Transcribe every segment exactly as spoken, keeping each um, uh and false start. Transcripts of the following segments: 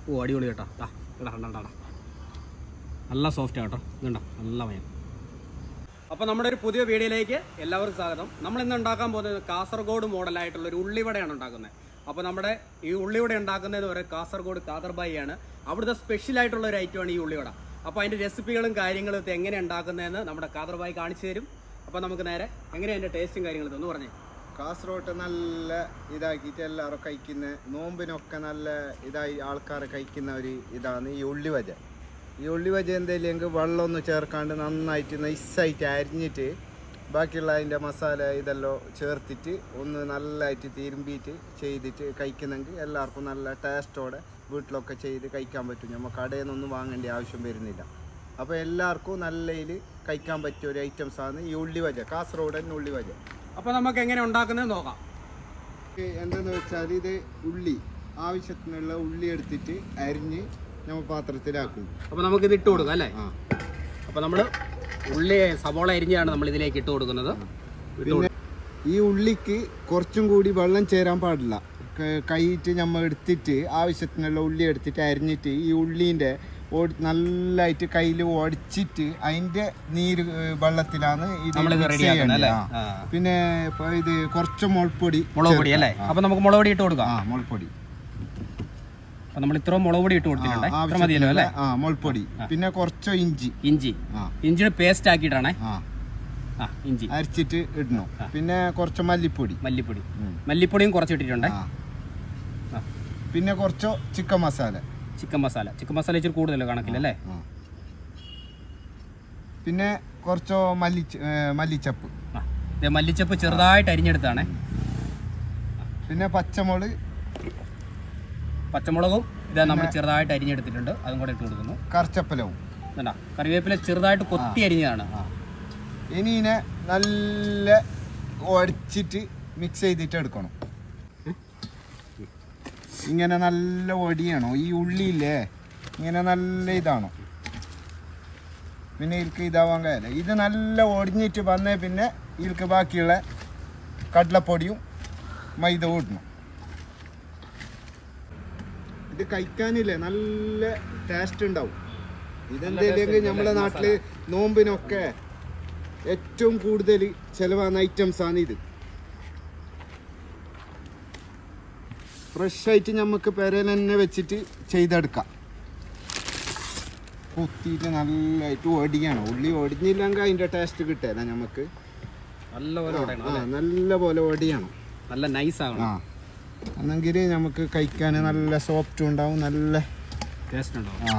ഓ അടിപൊളി കേട്ടോ. ഇതാ ഇടാ കണ്ടാ നല്ല സോഫ്റ്റ് കേട്ടോ, ഇതുണ്ടോ നല്ല മയം. അപ്പോൾ നമ്മുടെ ഒരു പുതിയ വീഡിയോയിലേക്ക് എല്ലാവർക്കും സ്വാഗതം. നമ്മൾ ഇന്ന് ഉണ്ടാക്കാൻ പോകുന്നത് കാസർഗോഡ് മോഡലായിട്ടുള്ള ഒരു ഉള്ളിവടയാണ് ഉണ്ടാക്കുന്നത്. അപ്പോൾ നമ്മുടെ ഈ ഉള്ളിവട ഉണ്ടാക്കുന്നതെന്ന് പറയുന്നത് കാസർഗോഡ് കാദർബായിയാണ്. അവിടുത്തെ സ്പെഷ്യൽ ആയിട്ടുള്ള ഒരു ഐറ്റമാണ് ഈ ഉള്ളിവട. അപ്പോൾ അതിൻ്റെ റെസിപ്പികളും കാര്യങ്ങളും ഇത് എങ്ങനെ ഉണ്ടാക്കുന്നതെന്ന് നമ്മുടെ കാദർബായി കാണിച്ചു തരും. അപ്പോൾ നമുക്ക് നേരെ എങ്ങനെയാണ് അതിൻ്റെ ടേസ്റ്റും കാര്യങ്ങളും ഒന്ന് പറഞ്ഞേ. കാസർഗോഡ് നല്ല ഇതാക്കിയിട്ട് എല്ലാവരും കഴിക്കുന്ന, നോമ്പിനൊക്കെ നല്ല ഇതായി ആൾക്കാർ കഴിക്കുന്ന ഒരു ഇതാണ് ഈ ഉള്ളിവജ. ഈ ഉള്ളിവജ എന്തെങ്കിലും വെള്ളമൊന്നും ചേർക്കാണ്ട് നന്നായിട്ട് നൈസായിട്ട് അരിഞ്ഞിട്ട് ബാക്കിയുള്ള അതിൻ്റെ മസാല ഇതെല്ലാം ചേർത്തിട്ട് ഒന്ന് നല്ലതായിട്ട് തിരുമ്പിയിട്ട് ചെയ്തിട്ട് കഴിക്കുന്നെങ്കിൽ എല്ലാവർക്കും നല്ല ടേസ്റ്റോടെ വീട്ടിലൊക്കെ ചെയ്ത് കഴിക്കാൻ പറ്റും. നമ്മൾ കടയിൽ നിന്നൊന്നും വാങ്ങേണ്ട ആവശ്യം വരുന്നില്ല. അപ്പോൾ എല്ലാവർക്കും നല്ലതിൽ കഴിക്കാൻ പറ്റിയ ഒരു ഐറ്റംസാണ് ഈ ഉള്ളിവജ, കാസർഗോഡൻ ഉള്ളിവജ. അപ്പോൾ നമുക്ക് എങ്ങനെ ഉണ്ടാക്കുന്നത് നോക്കാം. എന്തെന്ന് വെച്ചാൽ ഇത് ഉള്ളി ആവശ്യത്തിനുള്ള ഉള്ളി എടുത്തിട്ട് അരിഞ്ഞ് നമ്മൾ പാത്രത്തിലാക്കും. അപ്പോൾ നമുക്കിത് ഇട്ട് കൊടുക്കാം അല്ലേ? ആ. അപ്പോൾ നമ്മൾ ഉള്ളി സവോള അരിഞ്ഞാണ് നമ്മൾ ഇതിലേക്ക് ഇട്ട് കൊടുക്കുന്നത്. പിന്നെ ഈ ഉള്ളിക്ക് കുറച്ചും കൂടി വെള്ളം ചേരാൻ പാടില്ല. കൈയിട്ട് നമ്മൾ എടുത്തിട്ട് ആവശ്യത്തിനുള്ള ഉള്ളി എടുത്തിട്ട് അരിഞ്ഞിട്ട് ഈ ഉള്ളീൻ്റെ നല്ലതായിട്ട് കയ്യിൽ ഒടിച്ചിട്ട് അതിൻ്റെ നീര് വെള്ളത്തിലാണ് ഇത് ചെയ്യുന്നത്. പിന്നെ ഇത് കുറച്ച് മുളപ്പൊടി മുളക് പൊടി അല്ലേ? അപ്പോൾ നമുക്ക് മുളക് പൊടി ഇട്ട് കൊടുക്കാം. ആ മുളപ്പൊടി നമ്മൾ ഇത്ര മുളക് പൊടി ഇട്ട് കൊടുത്തിട്ടുണ്ട്. ആ മുളപ്പൊടി. പിന്നെ കുറച്ച് ഇഞ്ചി ഇഞ്ചി ഇഞ്ചിയുടെ പേസ്റ്റ് ആക്കിയിട്ടാണേ ഇഞ്ചി അരച്ചിട്ട് ഇടണം. പിന്നെ കുറച്ച് മല്ലിപ്പൊടി മല്ലിപ്പൊടി മല്ലിപ്പൊടിയും കുറച്ച് ഇട്ടിട്ടുണ്ട്. പിന്നെ കുറച്ച് chicken masala chicken masala chicken masala ഇച്ചിരി കൂടുതലോ കണക്കില്ലല്ലേ? പിന്നെ കുറച്ച് മല്ലി മല്ലിച്ചപ്പ് മല്ലിച്ചപ്പ് ചെറുതായിട്ട് അരിഞ്ഞെടുത്താണ്. പിന്നെ പച്ചമുളക് പച്ചമുളകും ഇതാ നമ്മൾ ചെറുതായിട്ട് അരിഞ്ഞെടുത്തിട്ടുണ്ട്, അതും കൂടെ ഇട്ട് കൊടുക്കുന്നു. കറിച്ചപ്പലവും കറിവേപ്പില ചെറുതായിട്ട് കൊത്തി അരിഞ്ഞതാണ്. ഇനി ഇതിനെ നല്ല ഒടിച്ചിട്ട് മിക്സ് ചെയ്തിട്ട് എടുക്കണം. ഇങ്ങനെ നല്ല ഒടിയണോ ഈ ഉള്ളിയില്ലേ, ഇങ്ങനെ നല്ല ഇതാണോ. പിന്നെ ഇതിൽക്ക് ഇതാവാൻ കഴിയില്ല. ഇത് നല്ല ഒടിഞ്ഞിട്ട് വന്നേ പിന്നെ ഇതിൽക്ക് ബാക്കിയുള്ള കടലപ്പൊടിയും മൈദ ഇടണം. ഇത് കഴിക്കാനില്ലേ നല്ല ടേസ്റ്റ് ഉണ്ടാവും. ഇതെന്തെങ്കിലും നമ്മുടെ നാട്ടിൽ നോമ്പിനൊക്കെ ഏറ്റവും കൂടുതൽ ചിലവാകുന്ന ഐറ്റംസാണ് ഇത്. ഫ്രഷായിട്ട് നമുക്ക് പെരയിൽ തന്നെ വെച്ചിട്ട് ചെയ്തെടുക്കാം. കുത്തിയിട്ട് നല്ലതായിട്ട് ഒടിയണം. ഉള്ളി ഒടിഞ്ഞില്ലെങ്കിൽ അതിൻ്റെ ടേസ്റ്റ് കിട്ടില്ല നമുക്ക്. നല്ല പോലെ ഒടിയണം, നല്ല നൈസാണ്. ആ എന്നെങ്കിൽ നമുക്ക് കഴിക്കാൻ നല്ല സോഫ്റ്റ് ഉണ്ടാവും, നല്ല ടേസ്റ്റ് ഉണ്ടാവും. ആ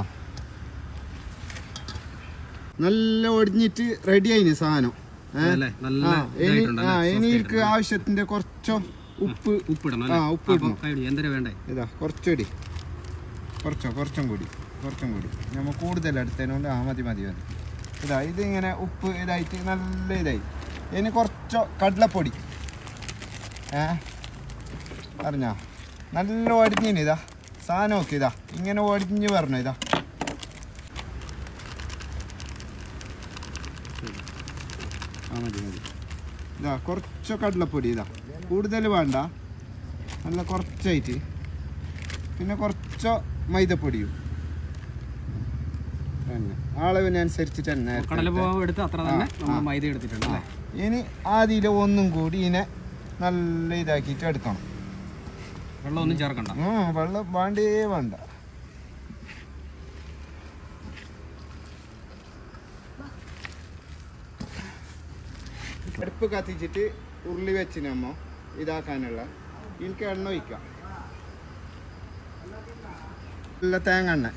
നല്ല ഒടിഞ്ഞിട്ട് റെഡി ആയിന് സാധനം. എനിക്ക് ആവശ്യത്തിന്റെ കുറച്ചോ ഉപ്പ് ഉപ്പിടണം. ആ ഉപ്പ് ഇടണം. എന്തിനാ വേണ്ടേ? ഇതാ കുറച്ചൊടി കുറച്ചോ കുറച്ചും കൂടി കുറച്ചും കൂടി നമ്മൾ കൂടുതൽ എടുത്തതിനോണ്ട് ആ മതി മതി മതി. ഇതാ ഇതിങ്ങനെ ഉപ്പ് ഇതായിട്ട് നല്ല ഇതായി. ഇനി കുറച്ചോ കടലപ്പൊടി ഏ അറിഞ്ഞാ നല്ല ഒടിഞ്ഞിന്. ഇതാ സാധനം നോക്കി, ഇതാ ഇങ്ങനെ ഒടിഞ്ഞ് പറഞ്ഞു. ഇതാ ആ മതി മതി. ഇതാ കുറച്ചോ കടലപ്പൊടി, ഇതാ കൂടുതൽ വേണ്ട, നല്ല കുറച്ചായിട്ട്. പിന്നെ കുറച്ചോ മൈദപ്പൊടിയും തന്നെ അളവിനനുസരിച്ചിട്ട് തന്നെ. ഇനി ആദ്യം ഒന്നും കൂടി ഇതിനെ നല്ല ഇതാക്കിയിട്ട് എടുക്കണം. വെള്ളമൊന്നും ചേർക്കണ്ട. ആ വെള്ളം വേണ്ടേ വേണ്ട. അടുപ്പ് കത്തിച്ചിട്ട് ഉരുളി വെച്ച് നമ്മ ഇതാക്കാനുള്ള എനിക്ക് എണ്ണ ഒഴിക്കാം. നല്ല തേങ്ങ എണ്ണ.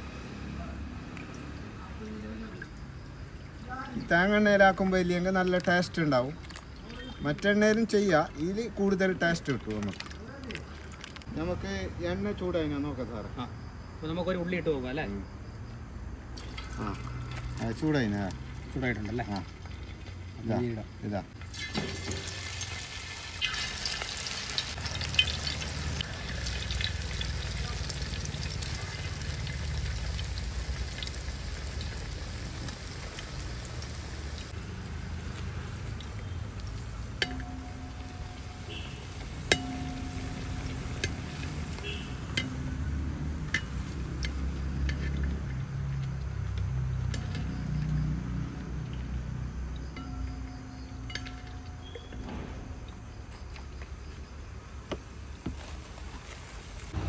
തേങ്ങ എണ്ണയിലാക്കുമ്പോൾ ഇല്ലെങ്കിൽ നല്ല ടേസ്റ്റ് ഉണ്ടാവും. മറ്റെണ്ണയിലും ചെയ്യാം, ഇതിൽ കൂടുതൽ ടേസ്റ്റ് കിട്ടും നമുക്ക്. നമുക്ക് എണ്ണ ചൂടായി നോക്കാം സാറേ. ആ നമുക്കൊരു ഉള്ളി ഇട്ട് നോക്കാം അല്ലേ? ആ ചൂടായി ചൂടായിട്ടുണ്ടല്ലേ? ആ ഇതാ ഇതാ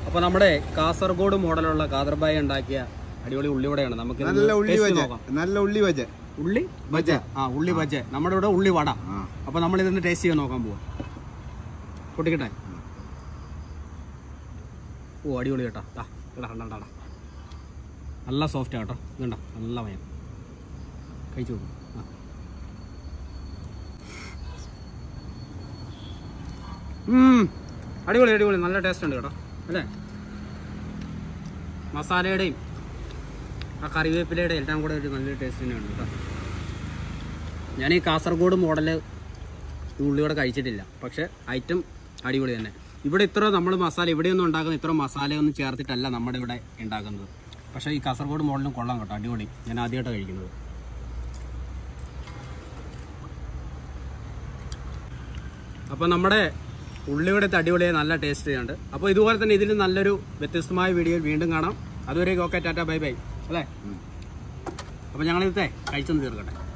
അപ്പോൾ നമ്മുടെ കാസർഗോഡ് മോഡലുള്ള കാദർബായി ഉണ്ടാക്കിയ അടിപൊളി ഉള്ളിവടയാണ്. നമുക്ക് നല്ല ഉള്ളി വജ, നല്ല ഉള്ളി വജ, ഉള്ളി ബജ. ആ ഉള്ളി ബജ, നമ്മുടെ ഇവിടെ ഉള്ളി വട. അപ്പോൾ നമ്മൾ ഇതൊന്ന് ടേസ്റ്റ് ചെയ്യാൻ നോക്കാൻ പോവാം. പൊട്ടിക്കട്ടെ. ഓ അടിപൊളി കേട്ടോ. ആ ഇടാ കണ്ടാടാ, നല്ല സോഫ്റ്റ് കേട്ടോ. ഇതുണ്ട നല്ല മയം. കഴിച്ചു നോക്കും. ആ അടിപൊളി അടിപൊളി, നല്ല ടേസ്റ്റ് ഉണ്ട് കേട്ടോ അല്ലേ. മസാലയുടെയും ആ കറിവേപ്പിലയുടെയും എല്ലാം കൂടെ ഒരു നല്ലൊരു ടേസ്റ്റ് തന്നെയാണ് കേട്ടോ. ഞാൻ ഈ കാസർഗോഡ് മോഡൽ ഉള്ളിയോടെ കഴിച്ചിട്ടില്ല, പക്ഷേ ഐറ്റം അടിപൊളി തന്നെ. ഇവിടെ ഇത്ര നമ്മൾ മസാല ഇവിടെയൊന്നും ഉണ്ടാക്കുന്ന ഇത്ര മസാലയൊന്നും ചേർത്തിട്ടല്ല നമ്മുടെ ഇവിടെ ഉണ്ടാക്കുന്നത്. പക്ഷേ ഈ കാസർഗോഡ് മോഡലും കൊള്ളാം കേട്ടോ, അടിപൊളി. ഞാൻ ആദ്യമായിട്ടാണ് കഴിക്കുന്നത്. അപ്പോൾ നമ്മുടെ ഉള്ളിയുടെ അടിപൊളിയായി നല്ല ടേസ്റ്റ് ചെയ്യുന്നുണ്ട്. അപ്പോൾ ഇതുപോലെ തന്നെ ഇതിൽ നല്ലൊരു വ്യത്യസ്തമായ വീഡിയോ വീണ്ടും കാണാം. അതുവരെ ഓക്കെ, ടാറ്റ ബൈ ബൈ അല്ലേ. അപ്പോൾ ഞങ്ങളിതേ കഴിച്ചൊന്ന് തീർക്കട്ടെ.